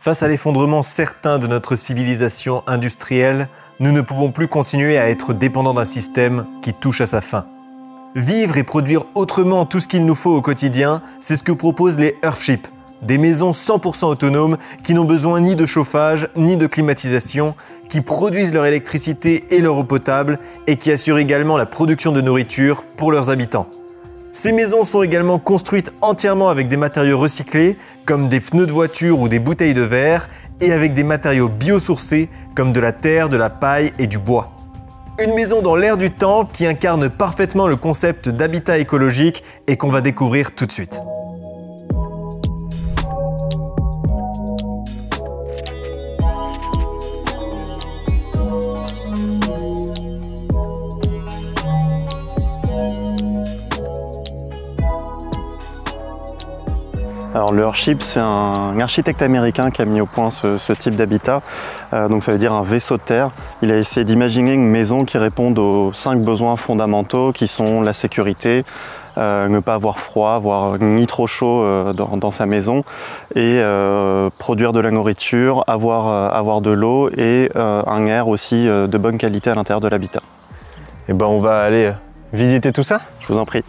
Face à l'effondrement certain de notre civilisation industrielle, nous ne pouvons plus continuer à être dépendants d'un système qui touche à sa fin. Vivre et produire autrement tout ce qu'il nous faut au quotidien, c'est ce que proposent les Earthships, des maisons 100% autonomes qui n'ont besoin ni de chauffage ni de climatisation, qui produisent leur électricité et leur eau potable et qui assurent également la production de nourriture pour leurs habitants. Ces maisons sont également construites entièrement avec des matériaux recyclés, comme des pneus de voiture ou des bouteilles de verre, et avec des matériaux biosourcés, comme de la terre, de la paille et du bois. Une maison dans l'air du temps qui incarne parfaitement le concept d'habitat écologique et qu'on va découvrir tout de suite. Alors le Earthship, c'est un architecte américain qui a mis au point ce type d'habitat, donc ça veut dire un vaisseau de terre. Il a essayé d'imaginer une maison qui réponde aux 5 besoins fondamentaux qui sont la sécurité, ne pas avoir froid, avoir ni trop chaud dans sa maison, et produire de la nourriture, avoir de l'eau et un air aussi de bonne qualité à l'intérieur de l'habitat. Et ben on va aller visiter tout ça? Je vous en prie.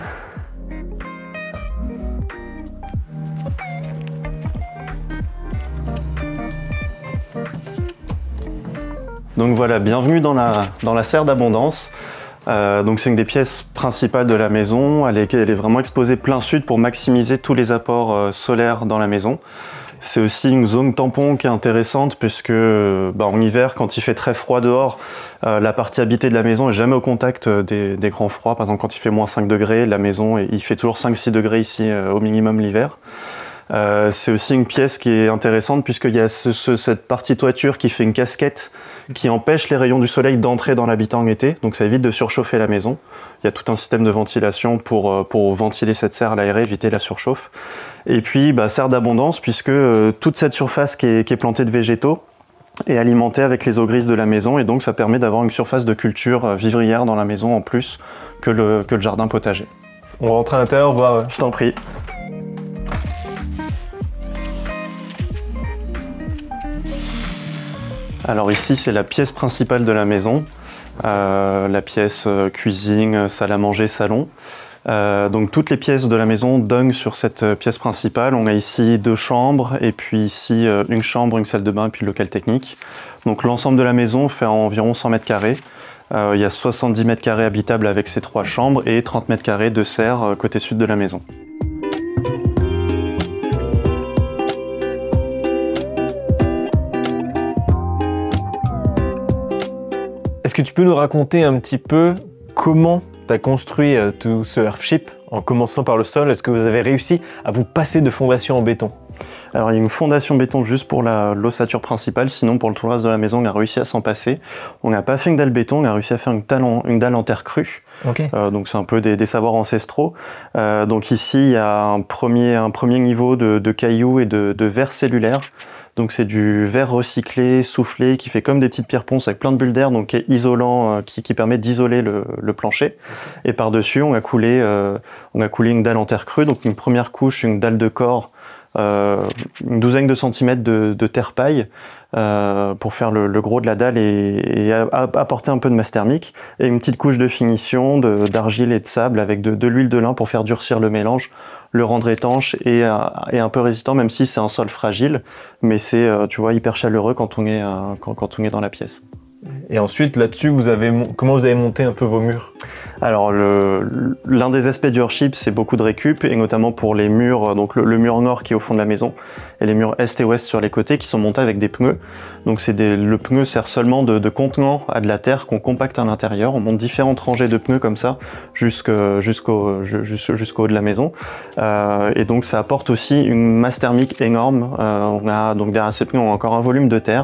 Donc voilà, bienvenue dans la serre d'abondance. Donc c'est une des pièces principales de la maison. Elle est vraiment exposée plein sud pour maximiser tous les apports solaires dans la maison. C'est aussi une zone tampon qui est intéressante puisque en hiver, quand il fait très froid dehors, la partie habitée de la maison n'est jamais au contact des grands froids. Par exemple, quand il fait moins 5 degrés, la maison, il fait toujours 5-6 degrés ici au minimum l'hiver. C'est aussi une pièce qui est intéressante puisqu'il y a cette partie toiture qui fait une casquette qui empêche les rayons du soleil d'entrer dans l'habitat en été, donc ça évite de surchauffer la maison. Il y a tout un système de ventilation pour ventiler cette serre, l'aérer, éviter la surchauffe. Et puis serre d'abondance puisque toute cette surface qui est plantée de végétaux est alimentée avec les eaux grises de la maison et donc ça permet d'avoir une surface de culture vivrière dans la maison en plus que le jardin potager. On va rentrer à l'intérieur voir. Je t'en prie. Alors ici, c'est la pièce principale de la maison, la pièce cuisine, salle à manger, salon. Donc toutes les pièces de la maison donnent sur cette pièce principale. On a ici 2 chambres et puis ici une chambre, une salle de bain et puis le local technique. Donc l'ensemble de la maison fait environ 100 mètres carrés. Il y a 70 mètres carrés habitables avec ces 3 chambres et 30 mètres carrés de serre côté sud de la maison. Est-ce que tu peux nous raconter un petit peu comment tu as construit tout ce Earthship en commençant par le sol? Est-ce que vous avez réussi à vous passer de fondation en béton? Alors il y a une fondation béton juste pour l'ossature principale, sinon pour tout le reste de la maison on a réussi à s'en passer. On n'a pas fait une dalle béton, on a réussi à faire une dalle en terre crue. Okay. Donc c'est un peu des savoirs ancestraux. Donc ici il y a un premier niveau de cailloux et de verre cellulaire. Donc c'est du verre recyclé, soufflé, qui fait comme des petites pierres ponces avec plein de bulles d'air, donc qui est isolant, qui permet d'isoler le plancher. Et par-dessus, on a coulé une dalle en terre crue, donc une première couche, une dalle de corps, une douzaine de centimètres de terre paille pour faire le gros de la dalle et apporter un peu de masse thermique, et une petite couche de finition d'argile et de sable avec de l'huile de lin pour faire durcir le mélange, le rendre étanche et un peu résistant, même si c'est un sol fragile, mais c'est tu vois, hyper chaleureux quand on est dans la pièce. Et ensuite, là-dessus, comment vous avez monté un peu vos murs? Alors, l'un des aspects du Earthship, c'est beaucoup de récup, et notamment pour les murs, donc le mur nord qui est au fond de la maison, et les murs est et ouest sur les côtés qui sont montés avec des pneus. Donc le pneu sert seulement de contenant à de la terre qu'on compacte à l'intérieur. On monte différentes rangées de pneus comme ça jusqu'au haut de la maison. Et donc ça apporte aussi une masse thermique énorme. Donc derrière ces pneus, on a encore un volume de terre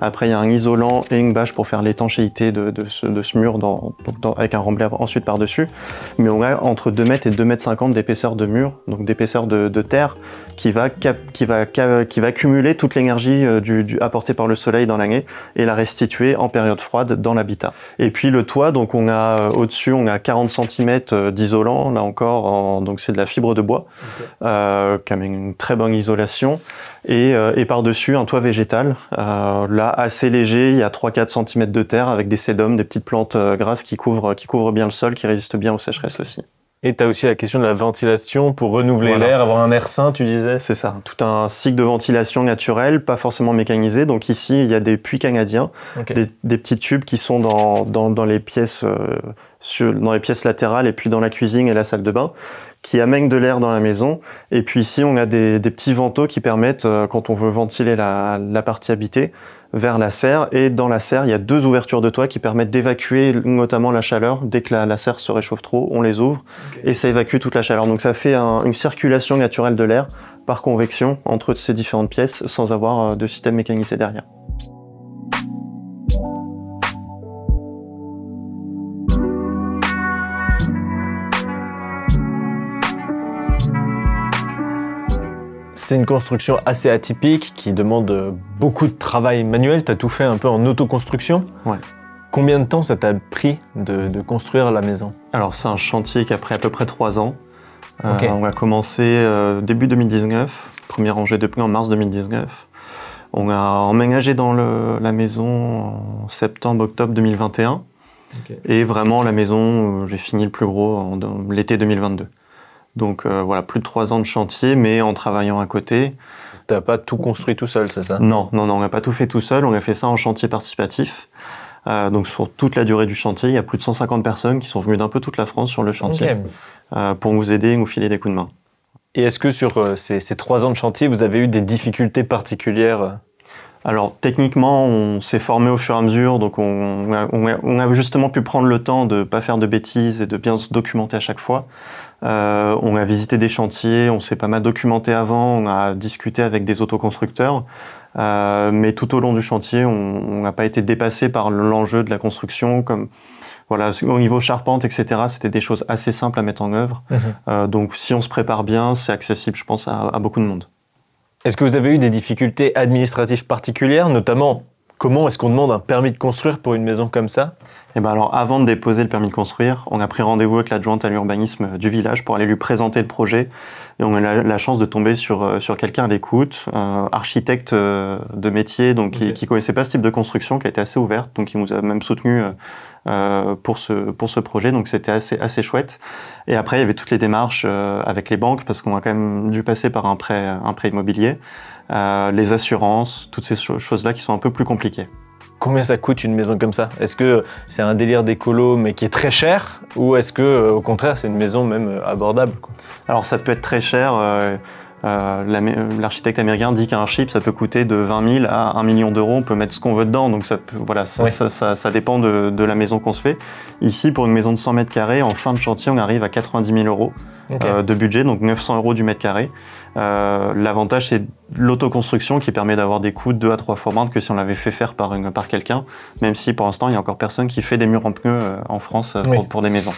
Après, il y a un isolant et une bâche pour faire l'étanchéité de ce mur avec un remblai ensuite par-dessus. Mais on a entre 2 mètres et 2 mètres 50 d'épaisseur de mur, donc d'épaisseur de terre, qui va accumuler toute l'énergie apportée par le soleil dans l'année et la restituer en période froide dans l'habitat. Et puis le toit, donc on a au-dessus, on a 40 cm d'isolant, là encore, donc c'est de la fibre de bois, qui a une très bonne isolation. Et par-dessus, un toit végétal, là assez léger, il y a 3-4 cm de terre avec des sédums, des petites plantes grasses qui couvrent bien le sol, qui résistent bien aux sécheresses aussi. Et tu as aussi la question de la ventilation pour renouveler l'air, avoir un air sain, tu disais? C'est ça, tout un cycle de ventilation naturelle, pas forcément mécanisé. Donc ici, il y a des puits canadiens, des petits tubes qui sont dans les pièces latérales et puis dans la cuisine et la salle de bain, qui amènent de l'air dans la maison. Et puis ici, on a des petits vantaux qui permettent, quand on veut ventiler la partie habitée, vers la serre. Et dans la serre, il y a 2 ouvertures de toit qui permettent d'évacuer notamment la chaleur. Dès que la serre se réchauffe trop, on les ouvre et ça évacue toute la chaleur. Donc ça fait une circulation naturelle de l'air par convection entre ces différentes pièces sans avoir de système mécanisé derrière. C'est une construction assez atypique qui demande beaucoup de travail manuel. Tu as tout fait un peu en autoconstruction. Ouais. Combien de temps ça t'a pris de construire la maison? Alors c'est un chantier qui a pris à peu près 3 ans. On a commencé début 2019, premier rangé de pluie en mars 2019. On a emménagé dans la maison en septembre-octobre 2021. Et vraiment la maison, j'ai fini le plus gros dans l'été 2022. Donc voilà, plus de 3 ans de chantier, mais en travaillant à côté. T'as pas tout construit tout seul, c'est ça? Non, on n'a pas tout fait tout seul, on a fait ça en chantier participatif. Donc sur toute la durée du chantier, il y a plus de 150 personnes qui sont venues d'un peu toute la France sur le chantier pour nous aider et nous filer des coups de main. Et est-ce que sur ces 3 ans de chantier, vous avez eu des difficultés particulières? Alors techniquement, on s'est formé au fur et à mesure, donc on a justement pu prendre le temps de ne pas faire de bêtises et de bien se documenter à chaque fois. On a visité des chantiers, on s'est pas mal documenté avant, on a discuté avec des autoconstructeurs, mais tout au long du chantier, on n'a pas été dépassé par l'enjeu de la construction. Comme voilà, au niveau charpente, etc., c'était des choses assez simples à mettre en œuvre. Donc si on se prépare bien, c'est accessible, je pense, à beaucoup de monde. Est-ce que vous avez eu des difficultés administratives particulières, notamment comment est-ce qu'on demande un permis de construire pour une maison comme ça? Eh ben alors, avant de déposer le permis de construire, on a pris rendez-vous avec l'adjointe à l'urbanisme du village pour aller lui présenter le projet. Et on a la chance de tomber sur quelqu'un à l'écoute, architecte de métier, donc qui connaissait pas ce type de construction, qui a été assez ouverte, donc qui nous a même soutenu pour ce projet, donc c'était assez chouette. Et après, il y avait toutes les démarches avec les banques, parce qu'on a quand même dû passer par un prêt immobilier, les assurances, toutes ces choses-là qui sont un peu plus compliquées. Combien ça coûte une maison comme ça? Est-ce que c'est un délire d'écolo mais qui est très cher, ou est-ce que au contraire c'est une maison même abordable, quoi? Alors ça peut être très cher. L'architecte américain dit qu'un chip ça peut coûter de 20 000 à 1 million d'euros. On peut mettre ce qu'on veut dedans, donc ça dépend de la maison qu'on se fait. Ici, pour une maison de 100 mètres carrés, en fin de chantier, on arrive à 90 000 euros de budget, donc 900 euros du mètre carré. L'avantage, c'est l'autoconstruction qui permet d'avoir des coûts 2 à 3 fois moins que si on l'avait fait faire par quelqu'un, même si pour l'instant, il n'y a encore personne qui fait des murs en pneus en France pour des maisons.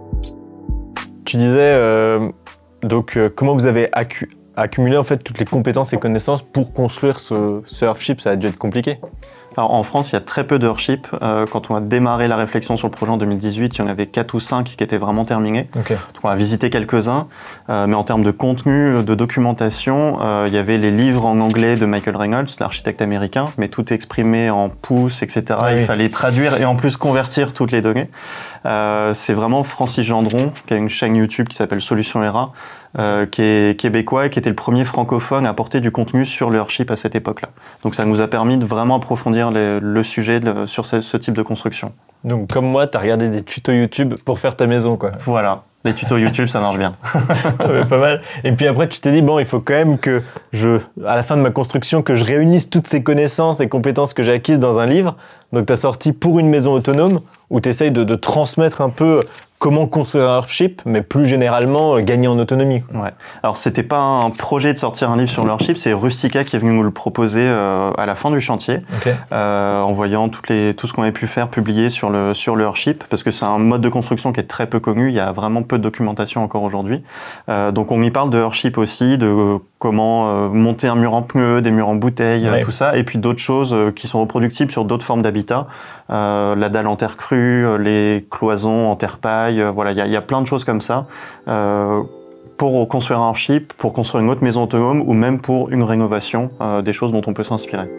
Tu disais, comment vous avez accumulé en fait toutes les compétences et connaissances pour construire ce Earthship? Ça a dû être compliqué. Alors, en France, il y a très peu de Earthship. Quand on a démarré la réflexion sur le projet en 2018, il y en avait 4 ou 5 qui étaient vraiment terminés. Donc on a visité quelques-uns, mais en termes de contenu, de documentation, il y avait les livres en anglais de Michael Reynolds, l'architecte américain, mais tout est exprimé en pouces, etc. Il fallait traduire et en plus convertir toutes les données. C'est vraiment Francis Gendron, qui a une chaîne YouTube qui s'appelle Solution ERA, qui est québécois et qui était le premier francophone à apporter du contenu sur le Earthship à cette époque-là. Donc ça nous a permis de vraiment approfondir le sujet sur ce type de construction. Donc comme moi, tu as regardé des tutos YouTube pour faire ta maison, quoi. Voilà, les tutos YouTube, ça marche bien. Ouais, pas mal. Et puis après, tu t'es dit, bon, il faut quand même que à la fin de ma construction, que je réunisse toutes ces connaissances et compétences que j'ai acquises dans un livre. Donc tu as sorti Pour une maison autonome, où tu essayes de transmettre un peu comment construire un Earthship, mais plus généralement gagner en autonomie. Ouais. Alors c'était pas un projet de sortir un livre sur le Earthship, c'est Rustica qui est venu nous le proposer à la fin du chantier, en voyant tout ce qu'on avait pu faire publier sur le Earthship, parce que c'est un mode de construction qui est très peu connu, il y a vraiment peu de documentation encore aujourd'hui. Donc on y parle de Earthship aussi, de comment monter un mur en pneu, des murs en bouteille, tout ça, et puis d'autres choses qui sont reproductibles sur d'autres formes d'habitat, la dalle en terre crue, les cloisons en terre paille. Voilà, il y a plein de choses comme ça pour construire un Earthship, pour construire une autre maison autonome ou même pour une rénovation, des choses dont on peut s'inspirer.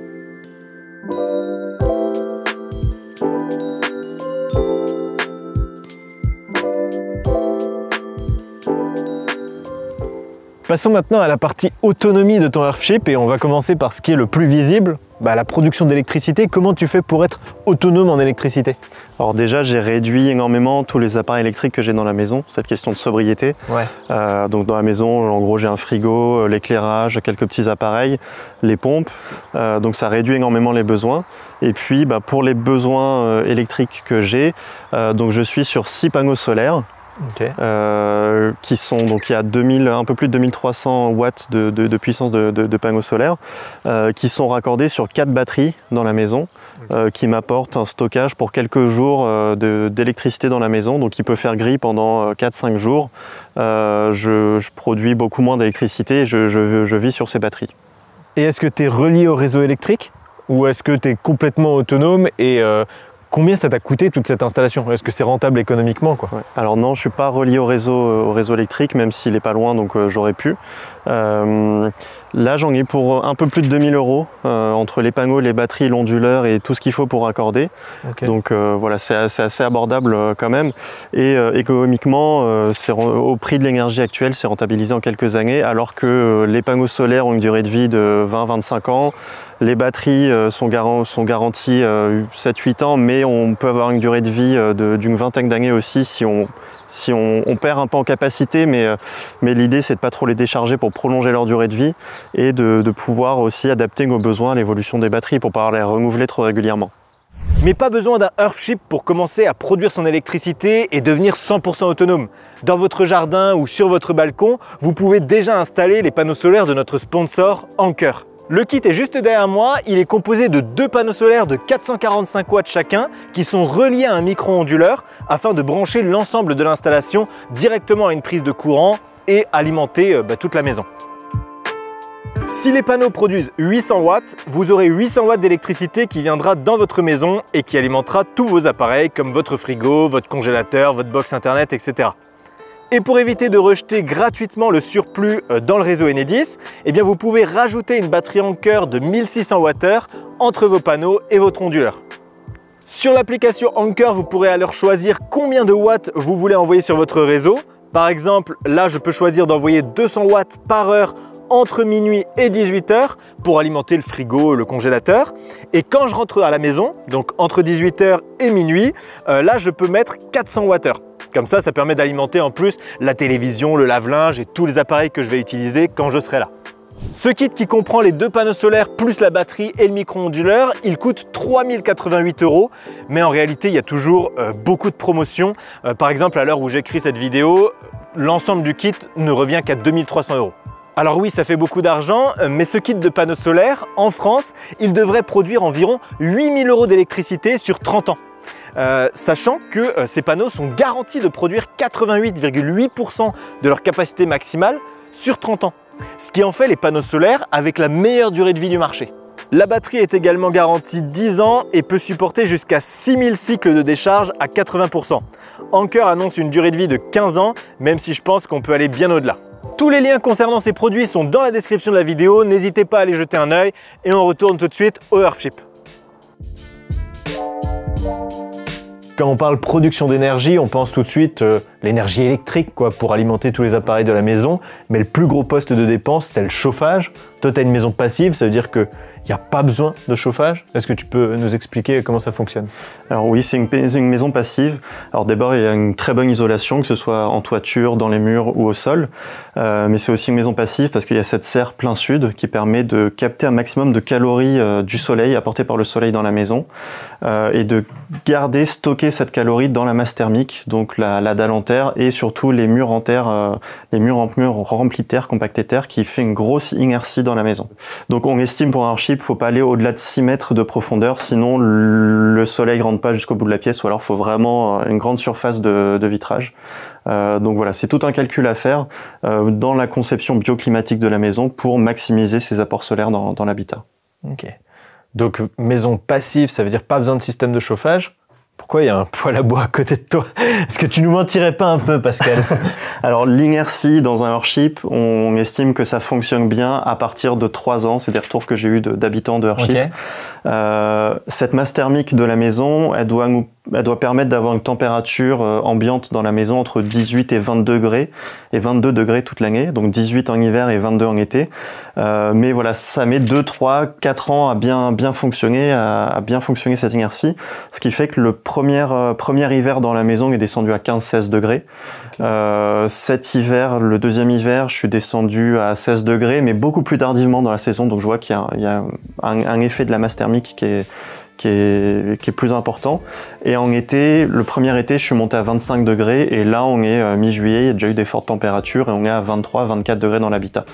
Passons maintenant à la partie autonomie de ton Earthship et on va commencer par ce qui est le plus visible, la production d'électricité. Comment tu fais pour être autonome en électricité? Alors déjà, j'ai réduit énormément tous les appareils électriques que j'ai dans la maison, cette question de sobriété. Donc dans la maison, en gros, j'ai un frigo, l'éclairage, quelques petits appareils, les pompes. Donc ça réduit énormément les besoins. Et puis pour les besoins électriques que j'ai, donc je suis sur 6 panneaux solaires. Qui sont, donc il y a un peu plus de 2300 watts de puissance de panneaux solaires qui sont raccordés sur 4 batteries dans la maison qui m'apportent un stockage pour quelques jours d'électricité dans la maison, donc il peut faire gris pendant 4-5 jours. Je produis beaucoup moins d'électricité et je vis sur ces batteries. Et est-ce que tu es relié au réseau électrique ou est-ce que tu es complètement autonome et combien ça t'a coûté toute cette installation? Est-ce que c'est rentable économiquement, quoi? Alors non, je ne suis pas relié au réseau électrique, même s'il n'est pas loin, donc j'aurais pu. Là, j'en ai pour un peu plus de 2000 € entre les panneaux, les batteries, l'onduleur et tout ce qu'il faut pour raccorder. Donc voilà, c'est assez abordable quand même. Et économiquement, au prix de l'énergie actuelle, c'est rentabilisé en quelques années, alors que les panneaux solaires ont une durée de vie de 20-25 ans. Les batteries sont garanties 7-8 ans, mais on peut avoir une durée de vie d'une vingtaine d'années aussi si on perd un peu en capacité, mais l'idée c'est de pas trop les décharger pour prolonger leur durée de vie et de pouvoir aussi adapter nos besoins à l'évolution des batteries pour pas les renouveler trop régulièrement. Mais pas besoin d'un Earthship pour commencer à produire son électricité et devenir 100% autonome. Dans votre jardin ou sur votre balcon, vous pouvez déjà installer les panneaux solaires de notre sponsor Anker. Le kit est juste derrière moi, il est composé de 2 panneaux solaires de 445 watts chacun qui sont reliés à un micro-onduleur afin de brancher l'ensemble de l'installation directement à une prise de courant et alimenter toute la maison. Si les panneaux produisent 800 watts, vous aurez 800 watts d'électricité qui viendra dans votre maison et qui alimentera tous vos appareils comme votre frigo, votre congélateur, votre box internet, etc. Et pour éviter de rejeter gratuitement le surplus dans le réseau Enedis, vous pouvez rajouter une batterie Anker de 1600 Wh entre vos panneaux et votre onduleur. Sur l'application Anker, vous pourrez alors choisir combien de watts vous voulez envoyer sur votre réseau. Par exemple, là, je peux choisir d'envoyer 200 watts par heure entre minuit et 18 h pour alimenter le frigo, le congélateur. Et quand je rentre à la maison, donc entre 18 h et minuit, là, je peux mettre 400 Wh. Comme ça, ça permet d'alimenter en plus la télévision, le lave-linge et tous les appareils que je vais utiliser quand je serai là. Ce kit qui comprend les 2 panneaux solaires plus la batterie et le micro-onduleur, il coûte 3088 €, mais en réalité, il y a toujours beaucoup de promotions. Par exemple, à l'heure où j'écris cette vidéo, l'ensemble du kit ne revient qu'à 2300 €. Alors oui, ça fait beaucoup d'argent, mais ce kit de panneaux solaires, en France, il devrait produire environ 8000 € d'électricité sur 30 ans. Sachant que ces panneaux sont garantis de produire 88,8% de leur capacité maximale sur 30 ans. Ce qui en fait les panneaux solaires avec la meilleure durée de vie du marché. La batterie est également garantie 10 ans et peut supporter jusqu'à 6000 cycles de décharge à 80%. Anker annonce une durée de vie de 15 ans, même si je pense qu'on peut aller bien au-delà. Tous les liens concernant ces produits sont dans la description de la vidéo, n'hésitez pas à aller jeter un œil et on retourne tout de suite au Earthship. Quand on parle production d'énergie, on pense tout de suite l'énergie électrique pour alimenter tous les appareils de la maison. Mais le plus gros poste de dépense, c'est le chauffage. Toi, tu as une maison passive, ça veut dire qu'il n'y a pas besoin de chauffage. Est-ce que tu peux nous expliquer comment ça fonctionne? Alors oui, c'est une maison passive. Alors d'abord, il y a une très bonne isolation, que ce soit en toiture, dans les murs ou au sol. Mais c'est aussi une maison passive parce qu'il y a cette serre plein sud qui permet de capter un maximum de calories du soleil, apportées par le soleil dans la maison, et de garder, stocker cette calorie dans la masse thermique, donc la dalle en terre et surtout les murs en terre, les murs remplis de terre, compactés de terre, qui fait une grosse inertie dans la maison. Donc on estime pour un Earthship, il ne faut pas aller au-delà de 6 mètres de profondeur, sinon le soleil ne rentre pas jusqu'au bout de la pièce, ou alors il faut vraiment une grande surface de vitrage. Donc voilà, c'est tout un calcul à faire dans la conception bioclimatique de la maison pour maximiser ses apports solaires dans l'habitat. Ok. Donc maison passive, ça veut dire pas besoin de système de chauffage. Pourquoi il y a un poêle à bois à côté de toi? Est-ce que tu nous mentirais pas un peu, Pascal? Alors l'inertie dans un Earthship, on estime que ça fonctionne bien à partir de 3 ans. C'est des retours que j'ai eu d'habitants de Earthship. Okay. Cette masse thermique de la maison, elle doit permettre d'avoir une température ambiante dans la maison entre 18 et 20 degrés, et 22 degrés toute l'année, donc 18 en hiver et 22 en été. Mais voilà, ça met 2, 3, 4 ans à bien fonctionner, cette inertie, ce qui fait que le premier hiver dans la maison est descendu à 15-16 degrés. Okay. Cet hiver, le deuxième hiver, je suis descendu à 16 degrés, mais beaucoup plus tardivement dans la saison, donc je vois qu'il y a un effet de la masse thermique qui est plus important. Et en été, le premier été, je suis monté à 25 degrés, et là on est mi-juillet, il y a déjà eu des fortes températures, et on est à 23-24 degrés dans l'habitat.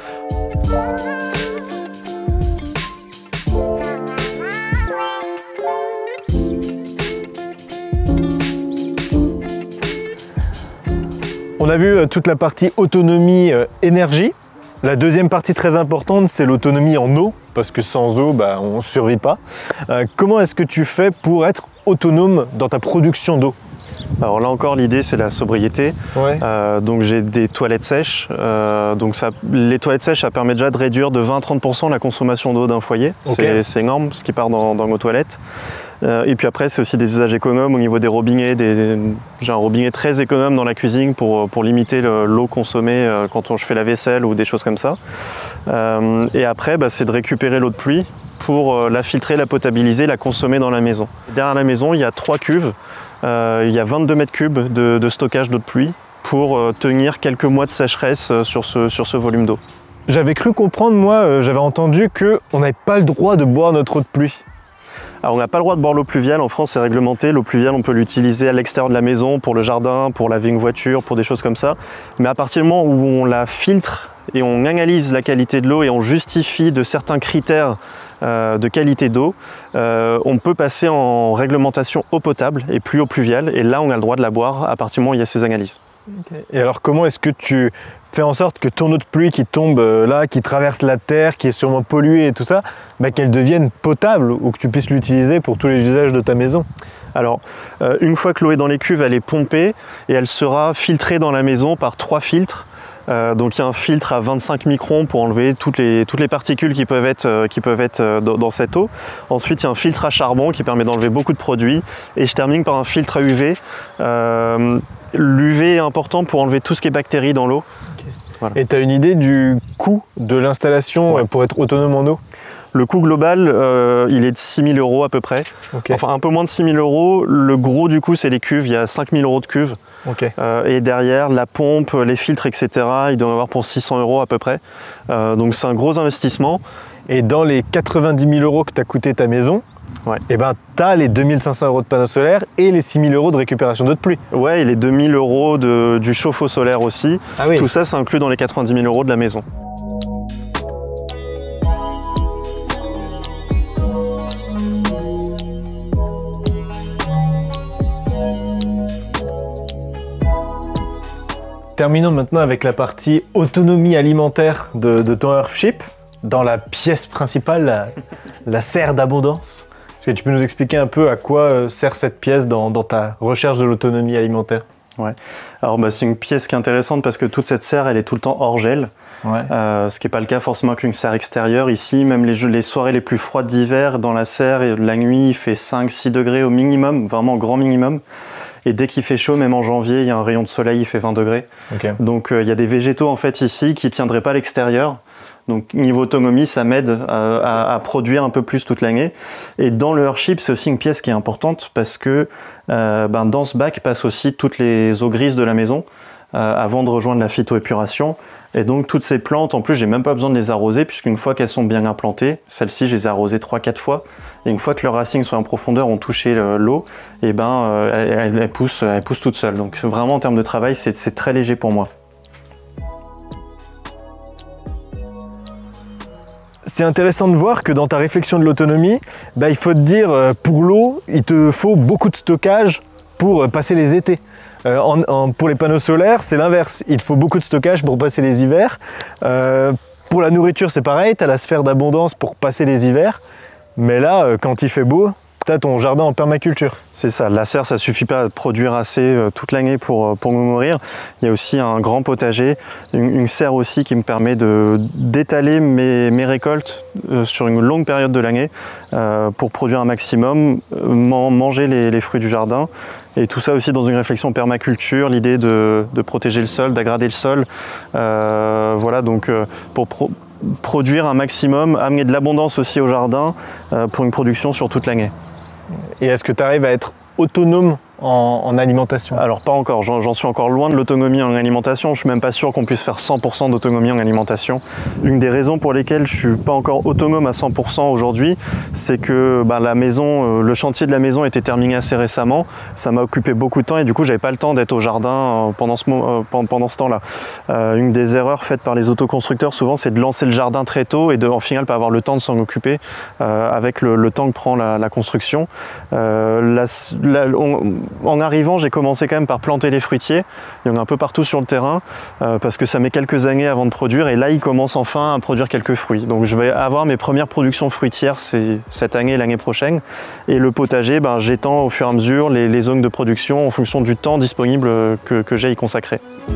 On a vu toute la partie autonomie énergie. La deuxième partie très importante, c'est l'autonomie en eau, parce que sans eau, on ne survit pas. Comment est-ce que tu fais pour être autonome dans ta production d'eau? Alors là encore, l'idée c'est la sobriété. Ouais. Donc j'ai des toilettes sèches. Les toilettes sèches, ça permet déjà de réduire de 20 à 30% la consommation d'eau d'un foyer. Okay. C'est énorme ce qui part dans nos toilettes. Et puis après, c'est aussi des usages économes au niveau des robinets. J'ai un robinet très économe dans la cuisine pour limiter l'eau consommée quand je fais la vaisselle ou des choses comme ça. Et après, c'est de récupérer l'eau de pluie pour la filtrer, la potabiliser, la consommer dans la maison. Derrière la maison, il y a 3 cuves. Il y a 22 mètres cubes de stockage d'eau de pluie pour tenir quelques mois de sécheresse sur ce volume d'eau. J'avais cru comprendre, moi, j'avais entendu qu'on n'avait pas le droit de boire notre eau de pluie. Alors on n'a pas le droit de boire l'eau pluviale, en France c'est réglementé. L'eau pluviale, on peut l'utiliser à l'extérieur de la maison, pour le jardin, pour laver une voiture, pour des choses comme ça. Mais à partir du moment où on la filtre et on analyse la qualité de l'eau et on justifie de certains critères de qualité d'eau, on peut passer en réglementation eau potable et plus eau pluviale, et là on a le droit de la boire à partir du moment où il y a ces analyses. Okay. Et alors comment est-ce que tu fais en sorte que ton eau de pluie qui tombe là, qui traverse la terre, qui est sûrement polluée et tout ça, qu'elle devienne potable ou que tu puisses l'utiliser pour tous les usages de ta maison? Alors, une fois que l'eau est dans les cuves, elle est pompée et elle sera filtrée dans la maison par 3 filtres. Donc il y a un filtre à 25 microns pour enlever toutes les particules qui peuvent être dans cette eau. Ensuite il y a un filtre à charbon qui permet d'enlever beaucoup de produits. Et je termine par un filtre à UV. L'UV est important pour enlever tout ce qui est bactéries dans l'eau. Okay. Voilà. Et tu as une idée du coût de l'installation pour être autonome en eau? Le coût global, il est de 6 000 € à peu près. Okay. Enfin, un peu moins de 6 000 €. Le gros du coup, c'est les cuves. Il y a 5 000 € de cuves. Okay. Et derrière, la pompe, les filtres, etc., il doit en avoir pour 600 € à peu près. Donc c'est un gros investissement. Et dans les 90 000 € que t'a coûté ta maison, tu as les 2500 € de panneaux solaires et les 6 000 € de récupération d'eau de pluie. Ouais, et les 2 000 € du chauffe-eau solaire aussi. Ah oui. Tout ça, c'est inclus dans les 90 000 € de la maison. Terminons maintenant avec la partie autonomie alimentaire de ton Earthship. Dans la pièce principale, la serre d'abondance. Est-ce que tu peux nous expliquer un peu à quoi sert cette pièce dans ta recherche de l'autonomie alimentaire? Ouais. Alors c'est une pièce qui est intéressante parce que toute cette serre, elle est tout le temps hors gel. Ouais. Ce qui n'est pas le cas forcément qu'une serre extérieure. Ici, même les soirées les plus froides d'hiver, dans la serre, et la nuit, il fait 5-6 degrés au minimum, vraiment grand minimum. Et dès qu'il fait chaud, même en janvier, il y a un rayon de soleil, il fait 20 degrés. Okay. Donc il y a des végétaux en fait ici qui ne tiendraient pas à l'extérieur. Donc niveau autonomie, ça m'aide à produire un peu plus toute l'année. Et dans le Earthship, c'est aussi une pièce qui est importante parce que dans ce bac passent aussi toutes les eaux grises de la maison avant de rejoindre la phytoépuration. Et donc toutes ces plantes, en plus, j'ai même pas besoin de les arroser puisqu'une fois qu'elles sont bien implantées, celles-ci, je les ai arrosées 3-4 fois. Et une fois que leurs racines sont en profondeur, ont touché l'eau, et elles poussent toutes seules. Donc vraiment en termes de travail, c'est très léger pour moi. C'est intéressant de voir que dans ta réflexion de l'autonomie, il faut te dire, pour l'eau, il te faut beaucoup de stockage pour passer les étés. Pour les panneaux solaires, c'est l'inverse. Il te faut beaucoup de stockage pour passer les hivers. Pour la nourriture, c'est pareil, tu as la sphère d'abondance pour passer les hivers. Mais là, quand il fait beau, tu as ton jardin en permaculture. C'est ça, la serre, ça suffit pas à produire assez toute l'année pour me nourrir. Il y a aussi un grand potager, une serre aussi qui me permet d'étaler mes récoltes sur une longue période de l'année pour produire un maximum, manger les fruits du jardin. Et tout ça aussi dans une réflexion permaculture, l'idée de protéger le sol, d'aggrader le sol. Voilà, donc pour produire un maximum, amener de l'abondance aussi au jardin pour une production sur toute l'année. Et est-ce que tu arrives à être autonome en alimentation? Alors pas encore, j'en suis encore loin de l'autonomie en alimentation, je suis même pas sûr qu'on puisse faire 100% d'autonomie en alimentation. Une des raisons pour lesquelles je suis pas encore autonome à 100% aujourd'hui, c'est que la maison, le chantier de la maison était terminé assez récemment, ça m'a occupé beaucoup de temps et du coup j'avais pas le temps d'être au jardin pendant ce temps-là. Une des erreurs faites par les autoconstructeurs souvent, c'est de lancer le jardin très tôt et de en final pas avoir le temps de s'en occuper avec le temps que prend la construction. En arrivant, j'ai commencé quand même par planter les fruitiers. Il y en a un peu partout sur le terrain parce que ça met quelques années avant de produire et là, ils commencent enfin à produire quelques fruits. Donc je vais avoir mes premières productions fruitières cette année et l'année prochaine. Et le potager, j'étends au fur et à mesure les zones de production en fonction du temps disponible que j'ai à y consacrer.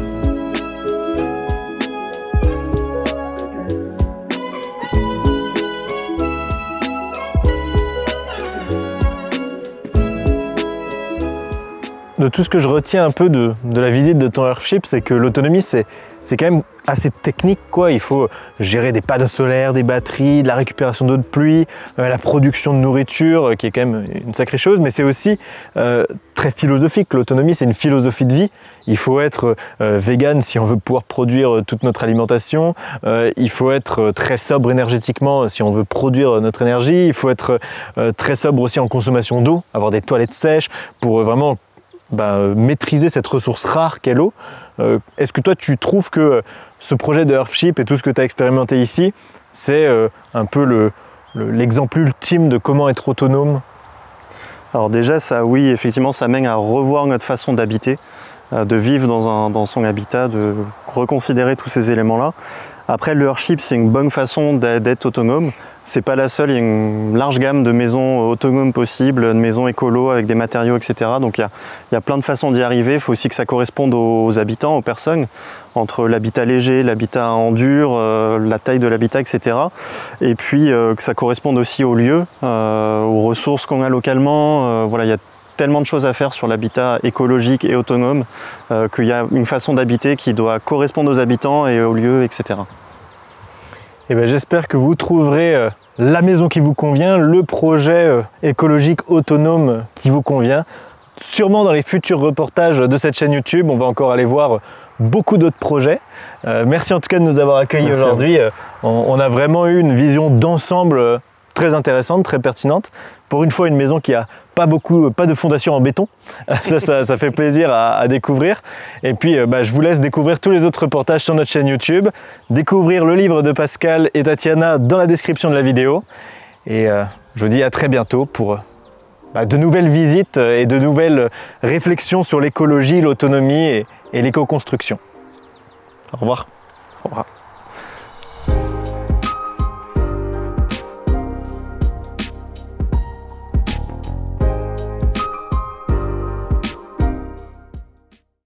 De tout ce que je retiens un peu de la visite de ton Earthship, c'est que l'autonomie, c'est quand même assez technique, quoi. Il faut gérer des panneaux solaires, des batteries, de la récupération d'eau de pluie, la production de nourriture, qui est quand même une sacrée chose, mais c'est aussi très philosophique. L'autonomie, c'est une philosophie de vie. Il faut être vegan si on veut pouvoir produire toute notre alimentation. Il faut être très sobre énergétiquement si on veut produire notre énergie. Il faut être très sobre aussi en consommation d'eau, avoir des toilettes sèches pour vraiment maîtriser cette ressource rare qu'est l'eau. Est-ce que toi tu trouves que ce projet de Earthship et tout ce que tu as expérimenté ici, c'est un peu l'exemple ultime de comment être autonome? Alors déjà, ça, oui, effectivement, ça mène à revoir notre façon d'habiter, de vivre dans son habitat, de reconsidérer tous ces éléments-là. Après, le Earthship, c'est une bonne façon d'être autonome. C'est pas la seule, il y a une large gamme de maisons autonomes possibles, de maisons écolo avec des matériaux, etc. Donc il y a plein de façons d'y arriver. Il faut aussi que ça corresponde aux habitants, aux personnes, entre l'habitat léger, l'habitat en dur, la taille de l'habitat, etc. Et puis que ça corresponde aussi aux lieux, aux ressources qu'on a localement. Voilà, il y a tellement de choses à faire sur l'habitat écologique et autonome qu'il y a une façon d'habiter qui doit correspondre aux habitants et aux lieux, etc. J'espère que vous trouverez la maison qui vous convient, le projet écologique autonome qui vous convient. Sûrement dans les futurs reportages de cette chaîne YouTube, on va encore aller voir beaucoup d'autres projets. Merci en tout cas de nous avoir accueillis aujourd'hui. On a vraiment eu une vision d'ensemble très intéressante, très pertinente. Pour une fois, une maison qui a pas de fondation en béton. Ça fait plaisir à découvrir. Et puis, je vous laisse découvrir tous les autres reportages sur notre chaîne YouTube, découvrir le livre de Pascal et Tatiana dans la description de la vidéo. Et je vous dis à très bientôt pour de nouvelles visites et de nouvelles réflexions sur l'écologie, l'autonomie et l'éco-construction. Au revoir. Au revoir.